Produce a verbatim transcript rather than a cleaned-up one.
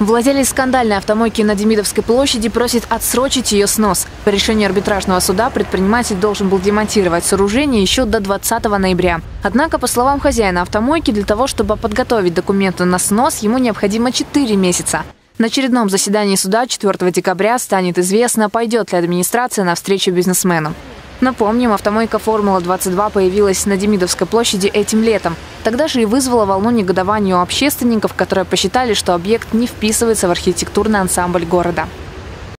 Владелец скандальной автомойки на Демидовской площади просит отсрочить ее снос. По решению арбитражного суда предприниматель должен был демонтировать сооружение еще до двадцатого ноября. Однако, по словам хозяина автомойки, для того, чтобы подготовить документы на снос, ему необходимо четыре месяца. На очередном заседании суда четвёртого декабря станет известно, пойдет ли администрация навстречу бизнесменам. Напомним, автомойка «Формула двадцать два» появилась на Демидовской площади этим летом. Тогда же и вызвала волну негодования у общественников, которые посчитали, что объект не вписывается в архитектурный ансамбль города.